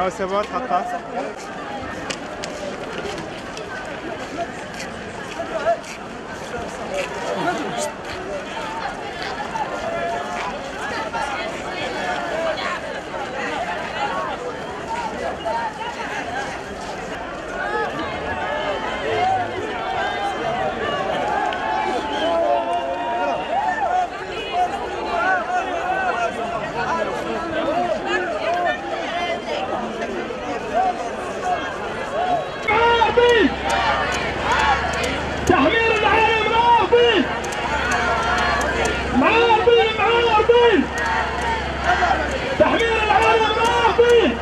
المناسبات حقا. تحمير العالم رافض، معارضين معارضين، تحمير العالم رافض.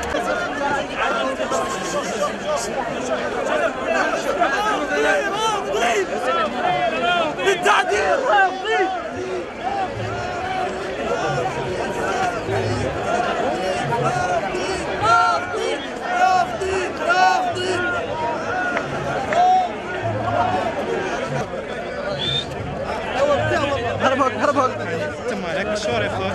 بالتعديل رافضين. هربك تم لك الشرفة.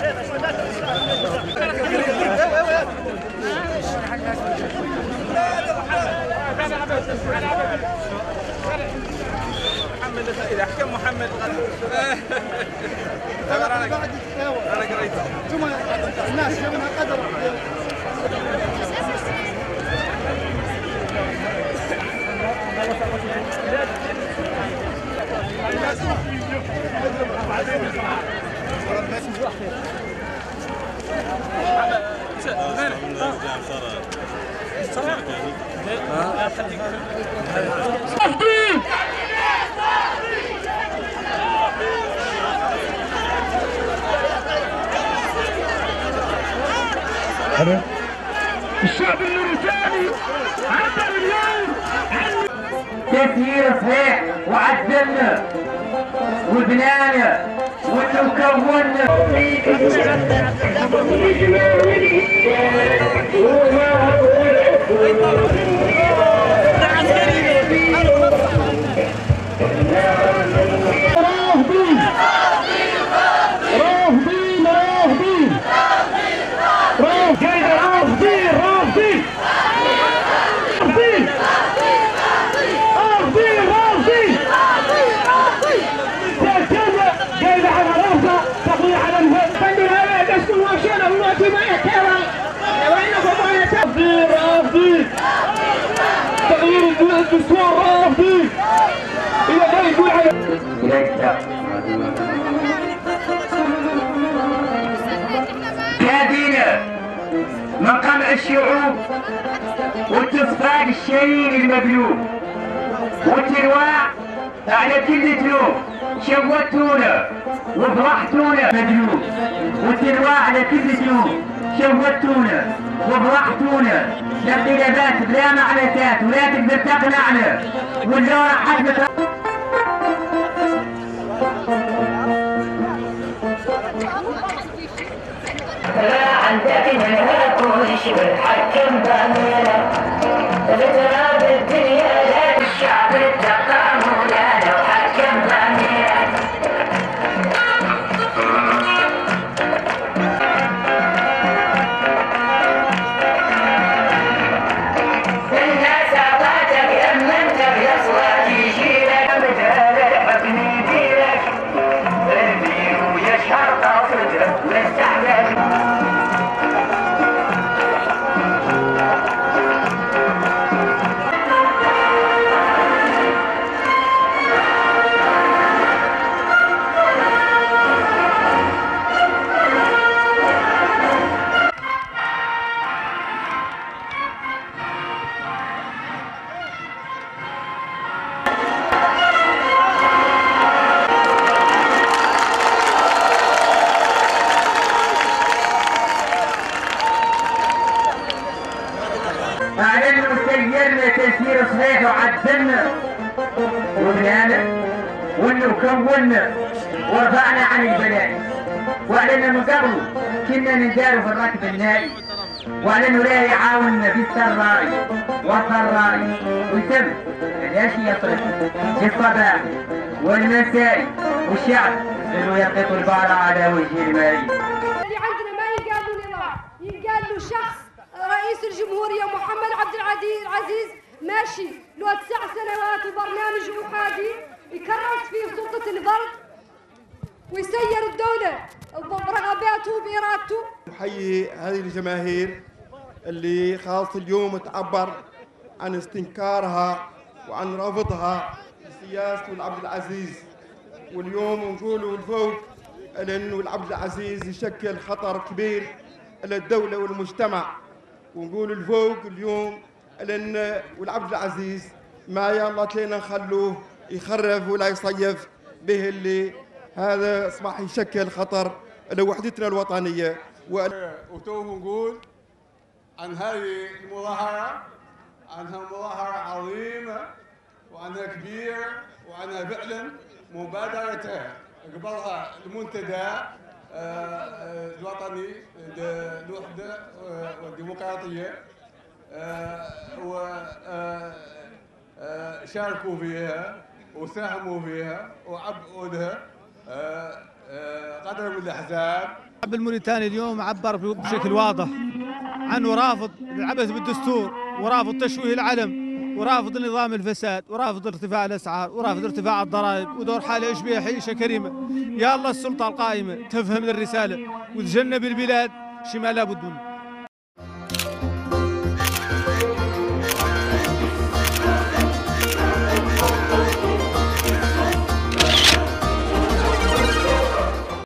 محمد إذا حكم محمد أنا قريت ثم الناس يومها قدر الشعب الموريتاني عبر اليوم عن تسيير صحيح وعدلنا وبنانا ونكونا. تغيير الدستور رافضي الى ما يقول على كادينا من قمع الشعوب والتصفاق الشهير المبلوب والترويع على كل ذنوب. شوتونا وفضحتونا مدلوب والترويع على كل ذنوب. شوتونا وفضحتونا لقلبات بلا معنسات ولا تقدر تقنعنا واللورة حجمة. لا عندك من هالكوش والحكم باميرة بتراب الدنيا لا الشعب التقام ولا لو حكم باميرة. الناس عطاتك أمنتك يا صوات يجيلك مثال الحكم يديرك البير ويشهر قصدك واستحلك. أعلنوا سيرنا تسيير صحيح وعدلنا وبنانا ونكونا ورفعنا عن البلاء. وأعلنا من قبل كنا نداروا في الركب النائي وأعلنوا لا يعاوننا في السراء والضراء ويتم الياشي يطرق في الصباح والمساء والشعب انه يقط البار على وجه الماء. اللي عندنا ما ينقال له نظام، ينقال له شخص رئيس الجمهورية. سوريا محمد عبد العزيز ماشي له 9 سنوات وبرنامج أحادي يكرس فيه سلطة الفرد ويسير الدولة برغباته وبإرادته. نحيي هذه الجماهير اللي خاصة اليوم تعبر عن استنكارها وعن رفضها لسياسة العبد العزيز، واليوم نقولوا الفوق لأنه العبد العزيز يشكل خطر كبير على الدولة والمجتمع، ونقول الفوق اليوم لأن والعبد العزيز ما يلا تلينا نخلوه يخرف ولا يصيف به اللي هذا أصبح يشكل خطر على وحدتنا الوطنية. وتو نقول عن هذه المظاهرة عنها مظاهرة عظيمة وعنها كبيرة وعنها فعلا مبادرة قبلها المنتدى الوطني للوحدة والديمقراطية وشاركوا فيها وساهموا فيها وعبئوا لها قدر من الأحزاب. الشعب الموريتاني اليوم عبر بشكل واضح عنه رافض العبث بالدستور، ورافض تشويه العلم، ورافض نظام الفساد، ورافض ارتفاع الاسعار، ورافض ارتفاع الضرائب، ودور حاله يعيش بها عيشه كريمه. يا الله السلطه القائمه تفهم الرساله وتجنب البلاد شي ما لابد منه.